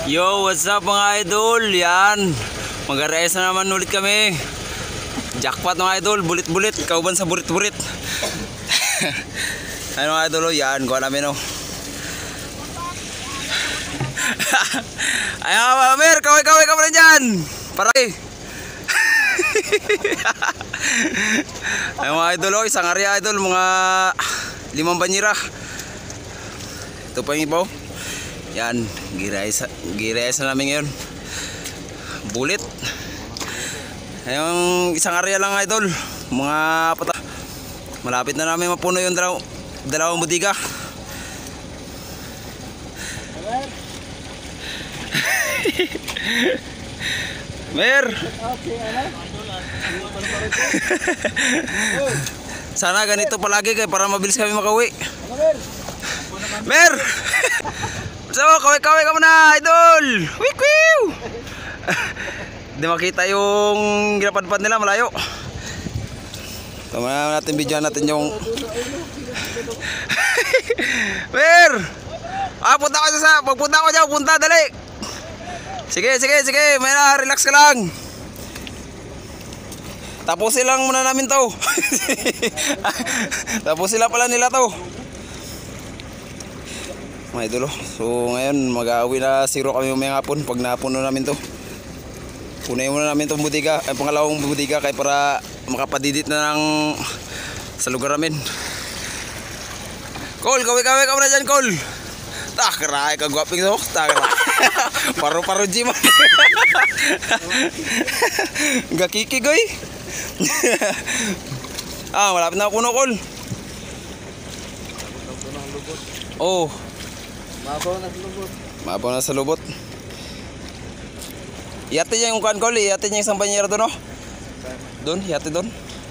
Yo, what's up mga idol? Yan, mag-areas na naman ulit kami. Jackpot mga idol, bulit-bulit, kauban sa burit-burit. Ano mga idol, yan, kuha namin oh. Ayan mga Mer, kaway-kaway ka pa rin dyan. Paray. Ayan mga idol oh, isang area idol, mga 5 banyera. Ito pa yung ibaw. Yan, girayas na namin ngayon. Bulit. Yung isang area lang idol. Mga pata. Malapit na namin mapuno yung dalawang budiga. Mer. Sana ganito palagi kayo para mabilis kami makauwi. Mer. So, kaway-kaway ka muna, idol. Wikiw. Di makita yung ginapadpad nila malayo. Tama natin, video natin yung Mer. Punta ko sa pagpunta ko dyan, punta dali. Sige, may na, relax ka lang. Tapusin lang muna namin to. Tapusin lang pala nila to. Mga idolo, so ngayon mag-aawi na zero kami umayang hapon pag napuno namin to. Punayin muna namin itong budiga, ay pangalawang budiga kaya para makapadidit na ng sa lugar namin. Cole, kaway-kaway ka muna dyan, Cole. Takray, kagwaping so, takray. Paro-paro G man. Gakikigoy. Malapit na puno, Cole. Oh. Mabaw na sa lubot. Iati niya yung kuhan, Cole. Iati niya yung isang banyera doon, no? Doon, iati doon.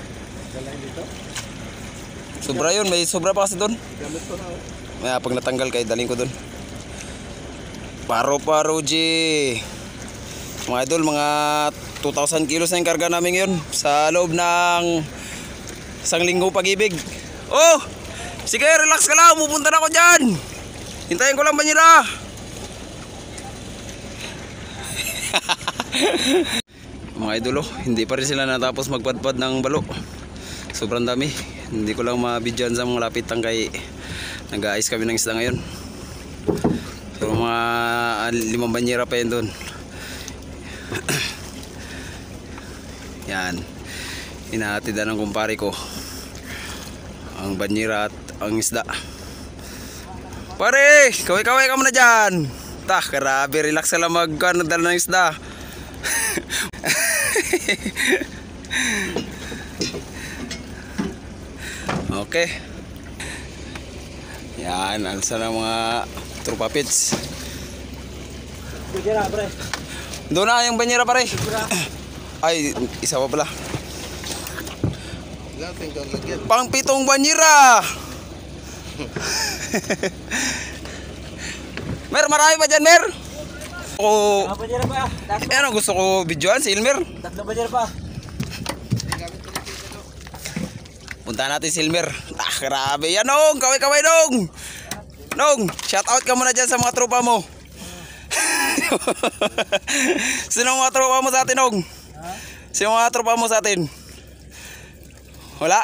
Sobra yun, may sobra pa kasi doon. Pag natanggal kayo, daling ko doon. Paro-paro G. Mga idol, mga 2,000 kilos na yung karga namin ngayon sa loob ng isang linggo pag-ibig. Oh! Sige, relax ka lang, pupunta na ako dyan. Hintayin ko lang banyera. Mga idolo, hindi pa rin sila natapos magpadpad ng balo. Sobrang dami. Hindi ko lang mabidyan sa mga lapitang kay nag-aayos kami ng isda ngayon. So mga 5 banyera pa yun doon. Yan, inahatid ng kumpare ko ang banyera at ang isda. Pare, kaway-kaway ka muna dyan. Grabe, relax ka lang magdala ng isda. Okay. Yan, alsa na mga tropa pits. Doon na yung banyera pare. Ay, isa pa pala. Pang 7 banyera. Mer, marami pa dyan, Mer. Ano gusto ko videoan si Ilmer. 3 banyera pa. Punta natin si Ilmer. Grabe yan, Nong. Kaway-kaway, Nong. Nong, shout out ka muna dyan sa mga tropa mo. Sino mga tropa mo sa atin, Nong? Sino mga tropa mo sa atin? Wala.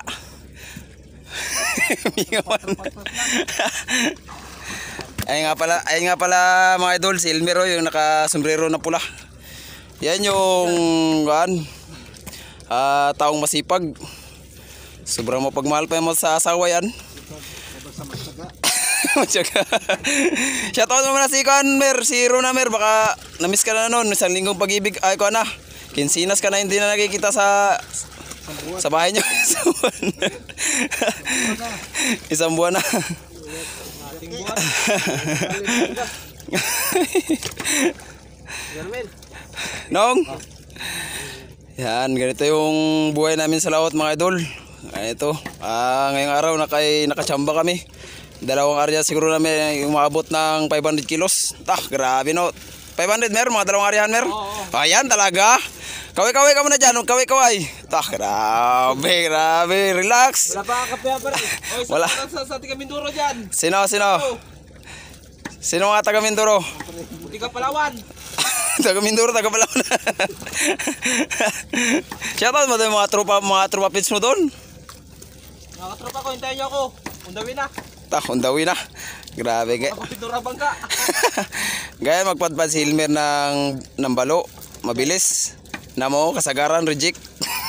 Ayun nga pala mga idol, si Elmero yung naka-sombrero na pula. Yan yung taong masipag. Sobrang mapagmahal pa mo sa asawa yan. Shoutout mo na si Mer, si Rona Mer, baka na-miss ka na noon, isang linggong pag-ibig, ay ko na. Kinsinas ka na hindi na nakikita sa bahay nyo. Isang buwan na. Nong. Yan, ganito yung buhay namin sa laot mga idol. Ito, ngayong araw nakachamba kami. 2 area siguro namin umabot ng 500 kilos. Grabe no. 500 Mer, mga 2 areahan Mer. Ayan talaga. Kaway-kaway ka muna dyan, kaway-kaway. Grabe, relax. Wala pa kape pa rin. Wala. Sa Tika Mindoro dyan. Sino? Sino nga taga Mindoro? Buti ka Palawan. Taga Mindoro, taga Palawan. Shoutout mo doon mga tropa pits mo doon. Mga katropa ko, hintayin niyo ako. Undawin na. Undawi na. Grabe nga. Ako pinurabang ka. Gaya magpadpad si Hilmer ng balo. Mabilis. Namo, kasagaran, reject.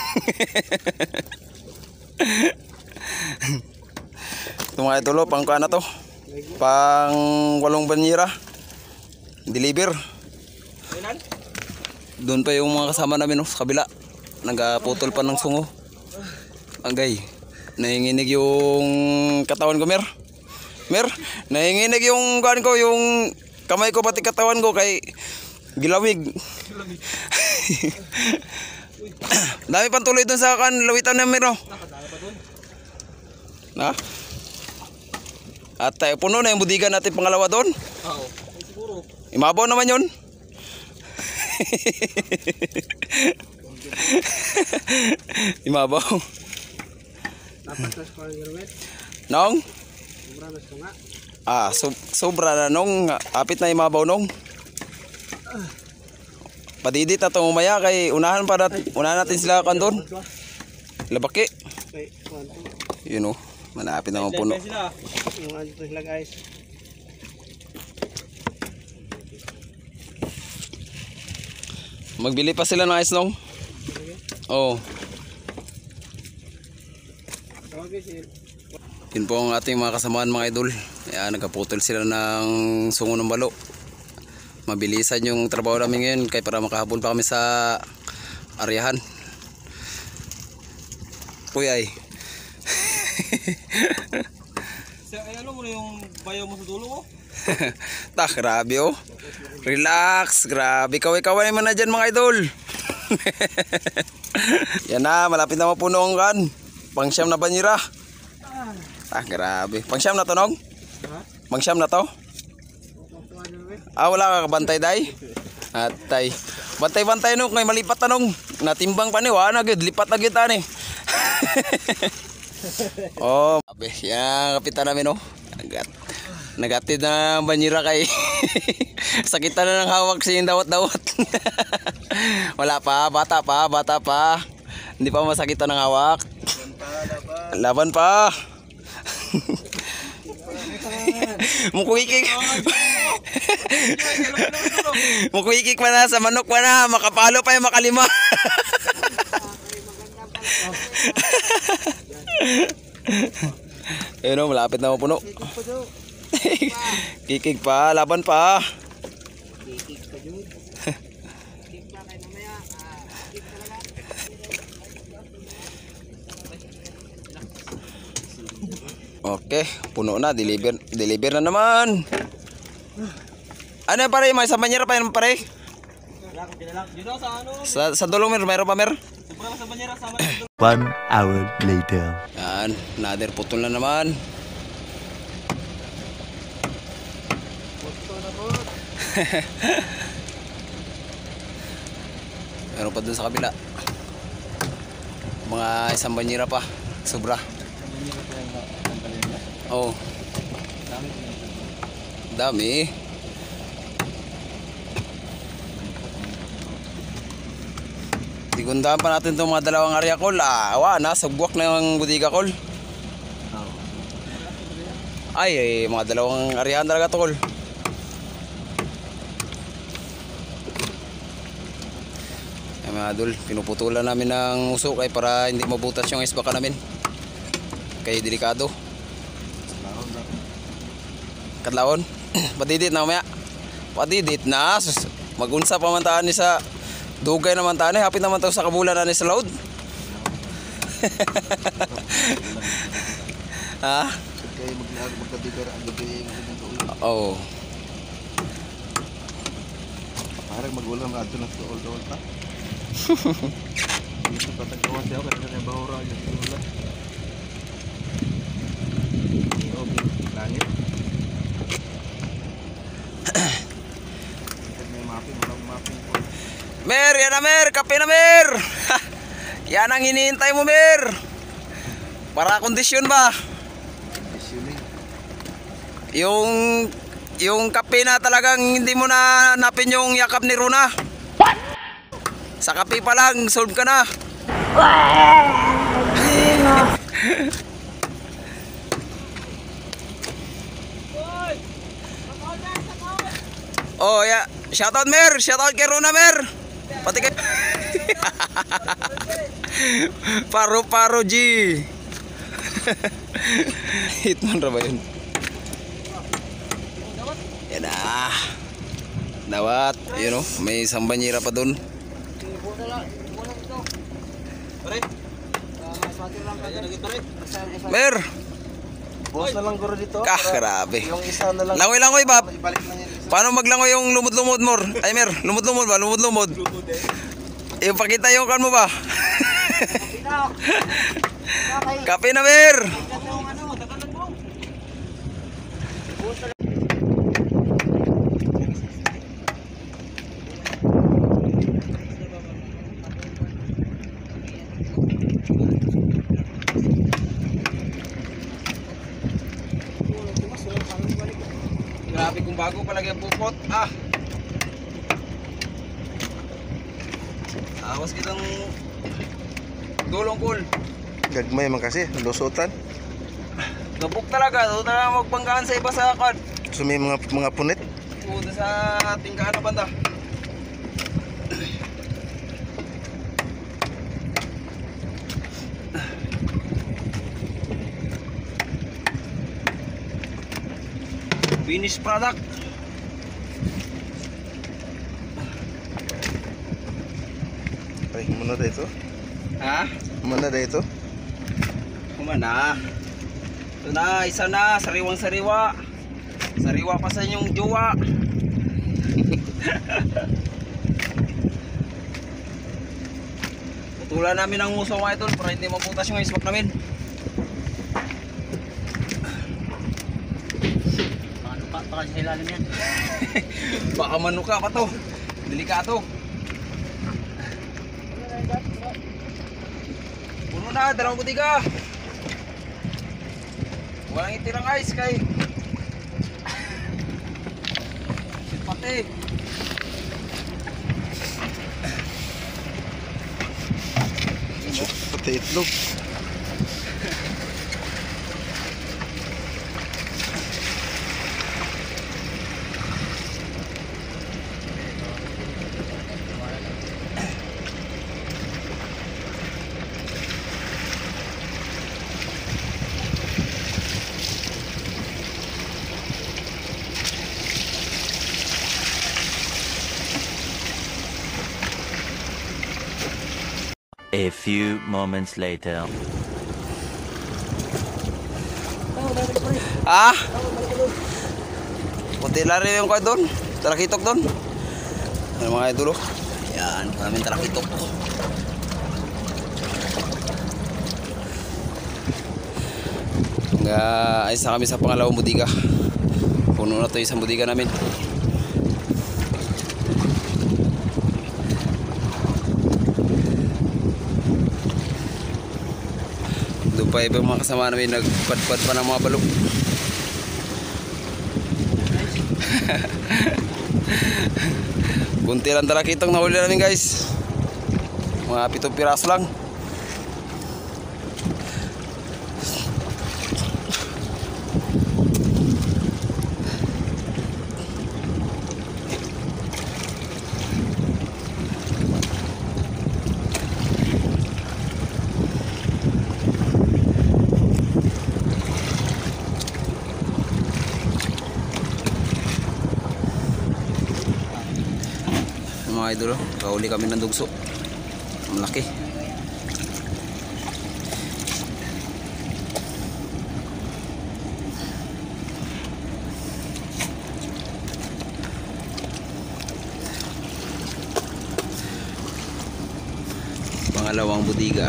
Ito mga itulo, pang kuha na to. Pang 8 banyera. Deliver. Kailan? Doon pa yung mga kasama namin sa kabila. Nagputol pa ng sungo. Agay. Nanginginig yung katawan ko, Mer. Mer, nanginginig yung kuhan ko, yung kamay ko pati katawan ko kay gilawig. Dami pang tuloy doon sa lawitan na Mer, no? Na? At puno na yung budigan natin pangalawa doon. Oo. Siguro. Imabaw naman yun. Imabaw. Napatas ko ang garwet. Nong? Sobranas ko nga. Sobra na nong. Apit na imabaw nong. Padidit na itong umaya kay unahan natin sila kan doon. Labaki. Okay, kwanto. Yun o. Malapit na puno. Yung ano to sila guys. Magbili pa sila ng ice nong. Oo. Yun po ang ating mga kasamaan mga idol. Ayan, nagkaputol sila ng sungo ng balo. Mabilisan yung trabaho namin ngayon kaya para makahabol pa kami sa aryahan. Uy ay. Ano mo yung bayaw mo sa dulo mo? Grabe oh. Relax, grabe. Kaway-kaway naman na dyan mga idol. Yan na, malapit na mapuno ang kan. Pangsyam na banyera. Grabe. Pangsyam na to, Nog? Pangsyam na to? Wala ka kabantay, day? Atay. Bantay-bantay, Nog. Ngay malipat na, Nog. Natimbang pa ni. Wala na, lipat na kita ni. Oh, yan, kapitan namin, oh. Nagatid na banyera kay sakitan na ng hawak siya yung dawat-dawat. Wala pa, bata pa. Hindi pa masakitan ng hawak. Laban pa. Mukikik. Mukikik pa na sa manok pa na. Makapalo pa yung makalima. Ayun o, malapit na mapuno. Kikig pa, laban pa. Okay, puno na, deliver na naman. Ano yan pare, may samanyera pa yan pare? Sa dulong Mer, mayroon pa Mer? 1 hour later. Yan, another putol na naman. Meron pa dun sa kabila. Mga isang banyera pa. Sobra. Oo. Dami. Tigundahan pa natin itong mga dalawang area call. Na, sagbuak na yung budiga call. Ay, mga dalawang areahan talaga to call. Ay mga idol, pinuputulan namin ng uso kay para hindi mabutas yung isbaka namin. Kaya delikado. Kadlawon. Padidit na umaya. Padidit na. Magunsa pa man taan ni sa dugay naman taan eh. Hapit naman tayo sa kabulan na ni sa load. Ha? Kaya magkabigara ang gabi. Oo. Parang magulang na ito na sa all pa. Gusto patagawa siya kasi na bahura niya sa ulan. Langit. May mapping, walang mapping po. Mer, yan na Mer, kape na Mer. Yan ang hinihintay mo Mer. Para kondisyon ba? Conditioning. Yung yung kape na talagang hindi mo na hanapin yung yakap ni Runa. Sa kape pa lang, solve ka na. Oh, ya. Shoutout Mer, shoutout kay Runa Mer. Pati kay Paro-paro G. Hitman ra ba yun? Yan na. Dawat, you know, may isang banyera pa dun. Pare. Mer, Bukas na lang guro dito. grabe. Yung isa na lang. Langoy-langoy ba? Ibalik na niya. Paano maglangoy yung lumod-lumod mo? Ay Mer, lumod-lumod ba? Lumod-lumod. Yung pakita yung kan mo ba? Kape na Mer. Grabe kung bago palagi ang pupot. Awas kitang gulong kul. Gagmay man kasi, lusutan. Gabok talaga. Doon talaga magbanggaan sa iba sa akad. So may mga punit. Doon sa tingkaan na banda. Finished product. Ay, muna dito. Ha? Muna dito. Kumana. Ito na, isa na, sariwang-sariwa. Sariwa pa sa inyong jowa. Putulan namin ang muso mga idol para hindi maputas yung iswak namin. Baka sa ilalim yan. Baka manuka pa to. Delikato. Puno na, dalawang butika. Walang itirang ice kay pati. Pati itlog. A few moments later. Ah? Puti na rin yung kwa doon. Talakitok doon. Ano mga idol? Yan, maraming talakitok. Ayos na kami sa pangalawang budiga. Puno na to isang budiga namin. Doon pa ibang mga kasama namin nagpadpad pa ng mga balok. Bunti lang talakitong nahuli namin guys. Mga 7 piraso lang. Mga idol, kahuli kami ng dugso. Malaki. Pangalawang budiga.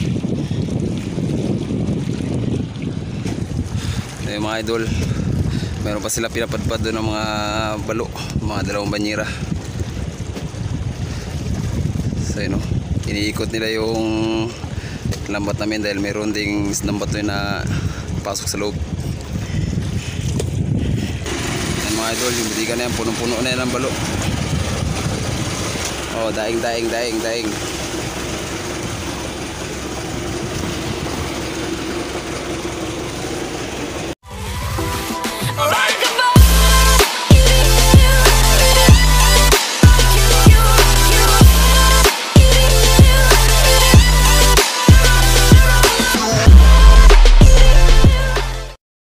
Mga idol, Meron pa sila pinapadpad doon ng mga balo, mga dalawang banyera. So yun, iniikot nila yung lambat namin dahil mayroon ding lambat doon na pasok sa loob. Yan mga idol, yung butika na yan, punong-puno na yan ng balo. Oh, daing.